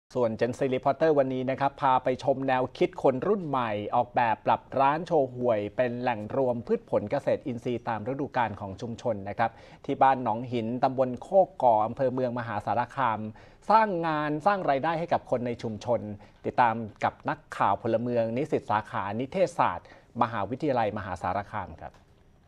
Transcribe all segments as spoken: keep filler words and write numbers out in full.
ส่วน Gen Z Reporter วันนี้นะครับพาไปชมแนวคิดคนรุ่นใหม่ออกแบบปรับร้านโชห่วยเป็นแหล่งรวมพืชผลเกษตรอินทรีย์ตามฤดูกาลของชุมชนนะครับที่บ้านหนองหินตำบลโคกก่ออำเภอเมืองมหาสารคามสร้างงานสร้างรายได้ให้กับคนในชุมชนติดตามกับนักข่าวพลเมืองนิสิตสาขานิเทศศาสตร์มหาวิทยาลัยมหาสารคามครับ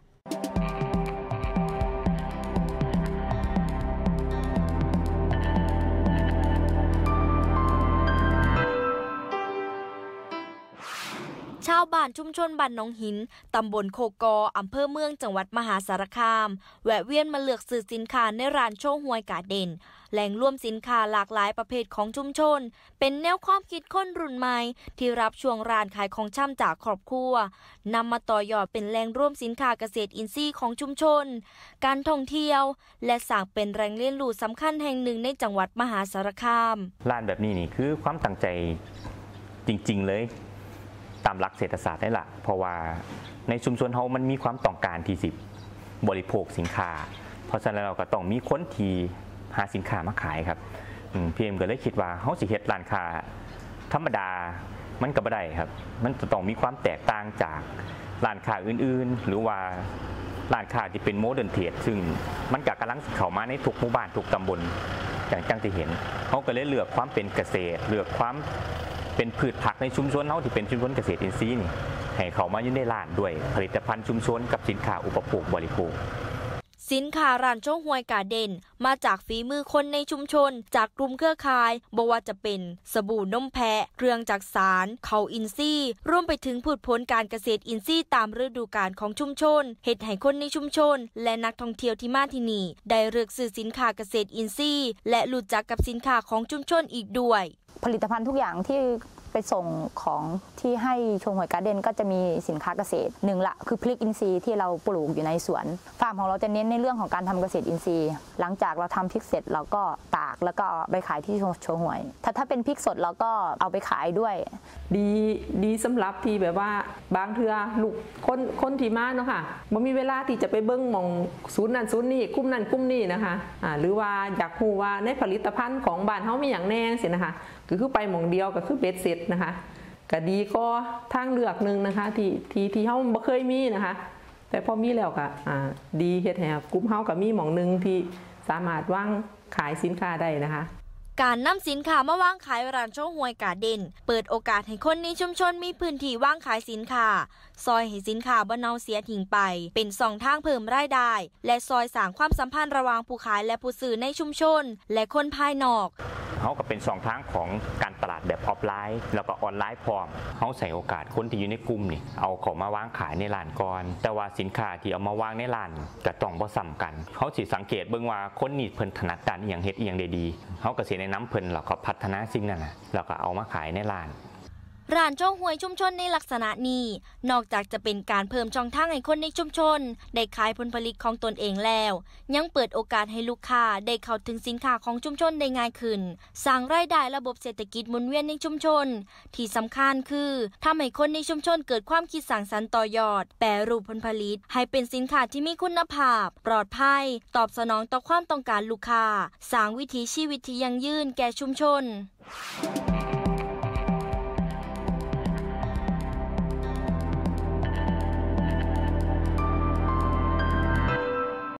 ชาวบ้านชุมชนบ้านหนองหินตำบลโคกออำเภอเมืองจังหวัดมหาสารคามแวะเวียนมาเลือกซื้อสินค้าในร้านโชห่วยกาเด่นแหล่งรวมสินค้าหลากหลายประเภทของชุมชนเป็นแนวความคิดคนรุ่นใหม่ที่รับช่วงร้านขายของช่ำจากครอบครัวนำมาต่อยอดเป็นแหล่งรวมสินค้าเกษตรอินทรีย์ของชุมชนการท่องเที่ยวและสร้างเป็นแหล่งเรียนรู้สำคัญแห่งหนึ่งในจังหวัดมหาสารคามร้านแบบนี้นี่คือความตั้งใจจริงๆเลยตามหลักเศรษฐศาสตร์นี่แหละเพราะว่าในชุมชนเขามันมีความต้องการที่สิบริโภคสินค้าเพราะฉะนั้นเราก็ต้องมีคนที่หาสินค้ามาขายครับพี่เอ็มก็เลยคิดว่าเขาสิเฮ็ดร้านค้าธรรมดามันก็บ่ได้ครับมันจะต้องมีความแตกต่างจากร้านค้าอื่นๆหรือว่าร้านค้าที่เป็นโมเดิร์นเทรดซึ่งมันก็กำลังเข้ามาในทุกหมู่บ้านทุกตำบลอย่างจังที่เห็นเขาก็เลยเลือกความเป็นเกษตรเลือกความเป็นพืชผักในชุมชนเขาที่เป็นชุมชนเกษตรอินทรีย์นี่ให้เขามาอยู่ในร้านด้วยผลิตภัณฑ์ชุมชนกับสินค้าอุปโภคบริโภคสินค้าร้านโชห่วยกาเด่นมาจากฝีมือคนในชุมชนจากกลุ่มเครือข่ายบ่ว่าจะเป็นสบู่นมแพะเครื่องจักสานเขาอินทรีย์รวมไปถึงพืชผลการเกษตรอินทรีย์ตามฤดูกาลของชุมชนเฮ็ดให้คนในชุมชนและนักท่องเที่ยวที่มาที่นี่ได้เลือกซื้อสินค้าเกษตรอินทรีย์และรู้จักกับสินค้าของชุมชนอีกด้วยผลิตภัณฑ์ทุกอย่างที่ไปส่งของที่ให้โชห่วยการ์เด้นก็จะมีสินค้าเกษตรหนึ่งละคือพริกอินทรีย์ที่เราปลูกอยู่ในสวนฟาร์มของเราจะเน้นในเรื่องของการทำเกษตรอินทรีย์หลังจากเราทำพริกเสร็จเราก็ตากแล้วก็ไปขายที่โชห่วยถ้าถ้าเป็นพริกสดเราก็เอาไปขายด้วยดีดีสำหรับที่แบบว่าบางเทื่อลูกคนคนที่มาเนาะค่ะบ่มีเวลาที่จะไปเบิ้งมองศูนย์นั้นศูนย์นี้กลุ่มนั้นกลุ่มนี้นะคะอ่าหรือว่าอยากรู้ว่าในผลิตภัณฑ์ของบ้านเฮามีอย่างแน่สินะคะก็คือไปหม่องเดียวก็คือเบ็ดเสร็จนะคะก็ดีก็ทางเลือกหนึ่งนะคะที่ที่ที่เฮาบ่เคยมีนะคะแต่พอมีแล้วก็อ่าดีเฮ็ดให้กลุ่มเฮาก็มีหม่องนึงที่สามารถวางขายสินค้าได้นะคะการนำสินค้ามาวางขายร้านโชห่วยกาเด่นเปิดโอกาสให้คนในชุมชนมีพื้นที่วางขายสินค้าซอยให้สินค้าบ่เน่าเสียทิ้งไปเป็นสองทางเพิ่มรายได้และซอยสร้างความสัมพันธ์ระหว่างผู้ขายและผู้ซื้อในชุมชนและคนภายนอกเขาก็เป็นสองทางของการตลาดแบบออฟไลน์แล้วก็ออนไลน์พร้อมเขาใส่โอกาสคนที่อยู่ในกลุ่มนี่เอาของมาวางขายในร้านก่อนแต่ว่าสินค้าที่เอามาวางในร้านก็ต้องบ่ซ้ำกันเขาสิสังเกตเบิ่งว่าคนนี้เพิ่นถนัดด้านอีหยังเฮ็ดอีหยังได้ดีเขาก็สิแนะนำเพิ่นแล้วก็พัฒนาสิ่งนั้นน่ะแล้วก็เอามาขายในร้านร้านโชห่วยชุมชนในลักษณะนี้นอกจากจะเป็นการเพิ่มช่องทางให้คนในชุมชนได้ขายผลผลิตของตนเองแล้วยังเปิดโอกาสให้ลูกค้าได้เข้าถึงสินค้าของชุมชนได้ง่ายขึ้นสร้างรายได้ระบบเศรษฐกิจหมุนเวียนในชุมชนที่สำคัญคือทำให้คนในชุมชนเกิดความคิดสร้างสรรค์ต่อยอดแปรรูปผลผลิตให้เป็นสินค้าที่มีคุณภาพปลอดภัยตอบสนองต่อความต้องการลูกค้าสร้างวิถีชีวิตที่ยั่งยืนแก่ชุมชน